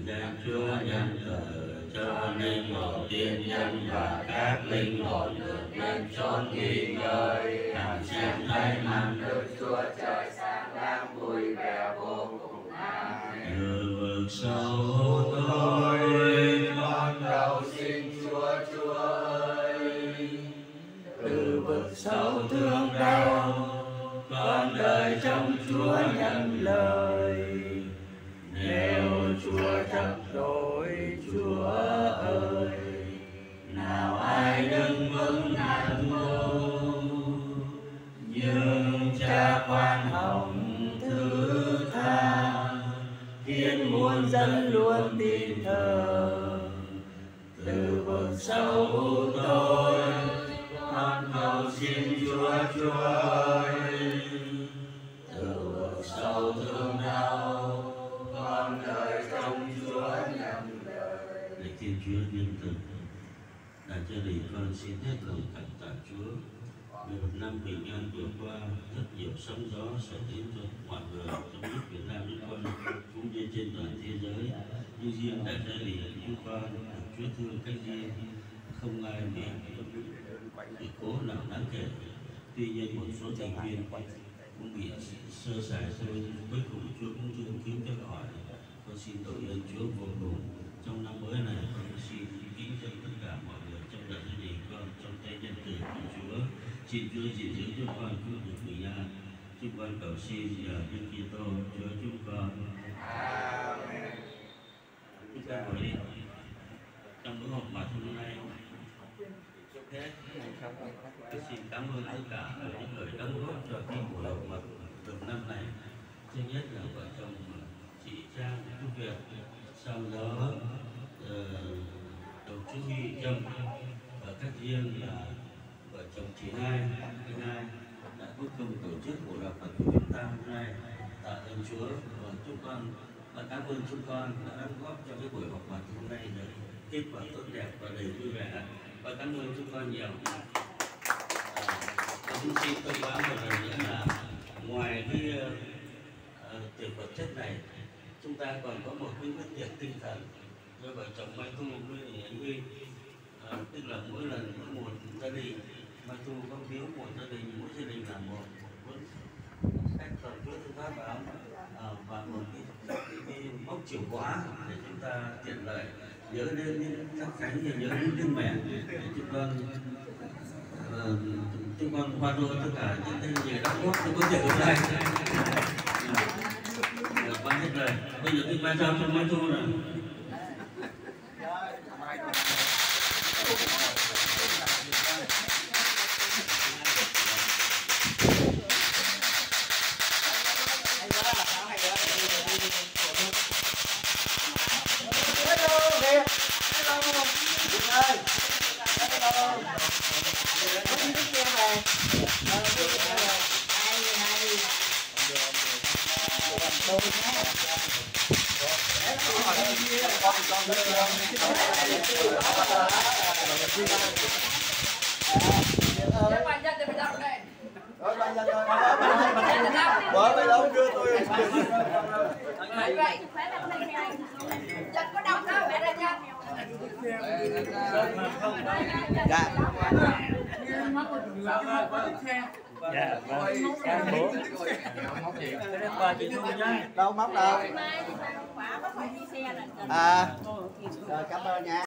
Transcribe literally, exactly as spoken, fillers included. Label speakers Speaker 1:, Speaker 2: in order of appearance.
Speaker 1: danh Chúa nhân từ cho linh hồn tiên nhân và các linh hồn được lên chốn nghỉ ngơi, hằng xem thấy mặt Đức Chúa Trời sáng láng vui vẻ vô cùng. Amen. Từ vực sâu tôi con cầu xin Chúa Chúa ơi, từ vực sâu thương đau con đợi trong Chúa nhận lời. Nếu Chúa chấp tội Chúa ơi, nào ai đứng vững nan ngô, nhưng Cha khoan hồng thứ tha, khiến muôn dân luôn tin thờ. Từ vực sâu u tối con cầu xin Chúa Chúa ơi, từ vực sâu thương đau con đợi trong Chúa nhận lời. Lạy Thiên Chúa nhân từ, là gia đình con xin hết lòng cảm tạ Chúa vì một năm bình an vừa qua, rất nhiều sóng gió sẽ đến cho mọi người trong nước Việt Nam chúng con cũng như trên toàn thế giới. Nhưng riêng tại gia đình chúng con được Chúa thương cách riêng, không ai bị bị cố nào đáng kể. Tuy nhiên một số thành viên cũng bị sơ sài thôi, cuối cùng Chúa cũng thương cứu cho khỏi. Con xin tội ơn Chúa vô cùng. Trong năm mới này con xin kính cho tất cả mọi người trong đại gia đình con trong tay nhân từ của Chúa. Xin Chúa gìn giữ chúng con cũng được bình an. Chúng con cầu xin nhờ Đức Kitô Chúa chúng con. Amen. Chúng ta ngồi đi. Trong bữa họp mặt hôm nay, trước hết tôi xin cảm ơn tất cả những người đóng góp cho cái buổi họp mặt tuần năm này. Thứ nhất là vợ chồng chị Trang giúp việc, sau đó uh, đồng chí Huy Trâm, và các riêng là vợ chồng chị Hai, anh Hai đã cuối cùng tổ chức buổi họp mặt của chúng ta hôm nay. Tạ ơn Chúa và chúng con và cảm ơn chúng con đã đóng góp cho cái buổi họp mặt hôm nay được kết quả tốt đẹp và đầy vui vẻ, và cảm ơn chúng con nhiều. Và chúng xin thông báo một lần nữa là ngoài cái uh, uh, tiệc vật chất này, chúng ta còn có một cái bữa tiệc tinh thần với vợ chồng Mai Thu với anh Huy. À, tức là mỗi lần mỗi một gia đình, Mai Thu có biếu một gia đình, mỗi gia đình là một cuốn sách còn Chúa Thư Pháp Bảo, à, và một cái, cái, cái mốc chìa khóa để chúng ta tiện lợi nhớ đến những các khánh thì nhớ đến Đức Mẹ để chúng con uh, chúng con hoa đô tất cả những người đóng góp cho có thể hôm nay. Ban hết rồi, bây giờ chúng ta giao cho Mai Thu rồi.
Speaker 2: Bỏ tay lâu đưa tôi.
Speaker 3: Vậy, chân có đông đó, mẹ ra chân.
Speaker 2: Dạ.
Speaker 4: Dạ, vâng.
Speaker 2: Đâu móc đâu. À, rồi cảm ơn nha.